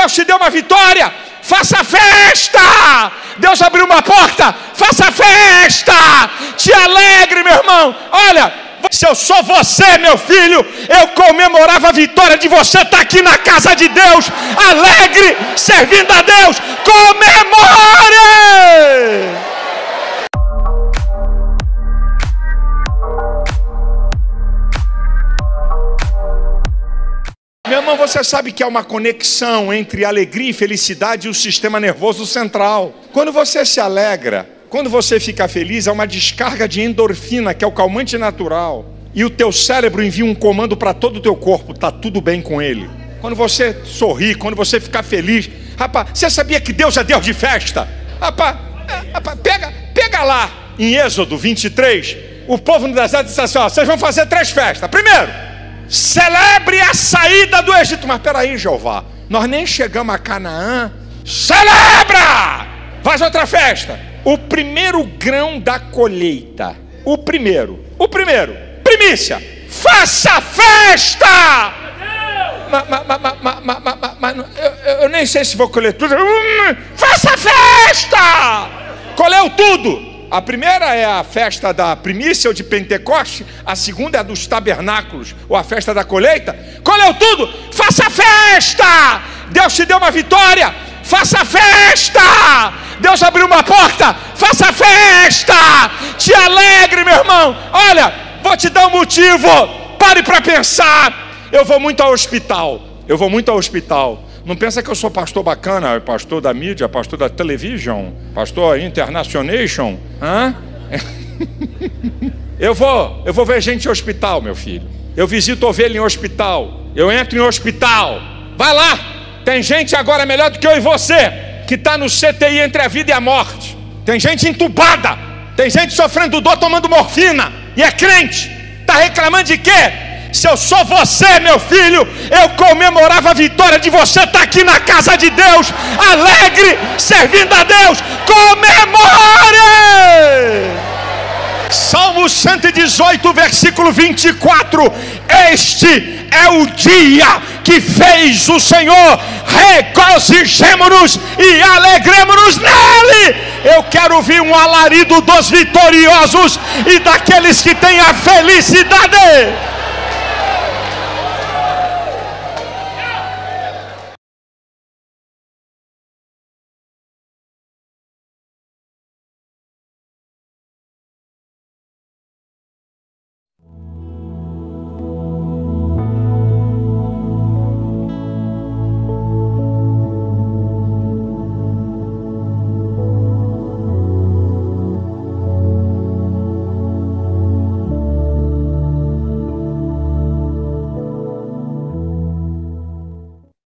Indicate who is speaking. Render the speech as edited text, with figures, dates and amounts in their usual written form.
Speaker 1: Deus te deu uma vitória, faça festa. Deus abriu uma porta, faça festa. Te alegre, meu irmão. Olha, se eu sou você, meu filho, eu comemorava a vitória de você estar aqui na casa de Deus, alegre, servindo a Deus. Comemore! Meu irmão, você sabe que há uma conexão entre alegria e felicidade e o sistema nervoso central. Quando você se alegra, quando você fica feliz, há uma descarga de endorfina, que é o calmante natural. E o teu cérebro envia um comando para todo o teu corpo, está tudo bem com ele. Quando você sorri, quando você ficar feliz, rapaz, você sabia que Deus é Deus de festa? Rapaz, pega lá, em Êxodo 23, o povo no deserto disse assim, ó, vocês vão fazer 3 festas. Primeiro, celebre a saída do Egito. Mas peraí, Jeová, nós nem chegamos a Canaã. Celebra! Faz outra festa. O primeiro grão da colheita. O primeiro. Primícia. Faça festa! Eu nem sei se vou colher tudo. Faça festa! Colheu tudo. A primeira é a festa da primícia ou de Pentecoste. A segunda é a dos tabernáculos, ou a festa da colheita. Colheu tudo, faça festa. Deus te deu uma vitória, faça festa. Deus abriu uma porta, faça festa. Te alegre, meu irmão. Olha, vou te dar um motivo. Pare para pensar. Eu vou muito ao hospital. Não pensa que eu sou pastor bacana, pastor da mídia, pastor da television, pastor internationation. Eu vou ver gente em hospital, meu filho. Eu visito ovelha em hospital. Eu entro em hospital. Vai lá. Tem gente agora melhor do que eu e você, que está no CTI entre a vida e a morte. Tem gente entubada. Tem gente sofrendo dor tomando morfina. E é crente. Está reclamando de quê? Se eu sou você, meu filho, eu comemorava a vitória de você estar aqui na casa de Deus, alegre, servindo a Deus. Comemore! Salmo 118, versículo 24. Este é o dia que fez o Senhor, regozijemo-nos e alegremo-nos nele. Eu quero ouvir um alarido dos vitoriosos e daqueles que têm a felicidade.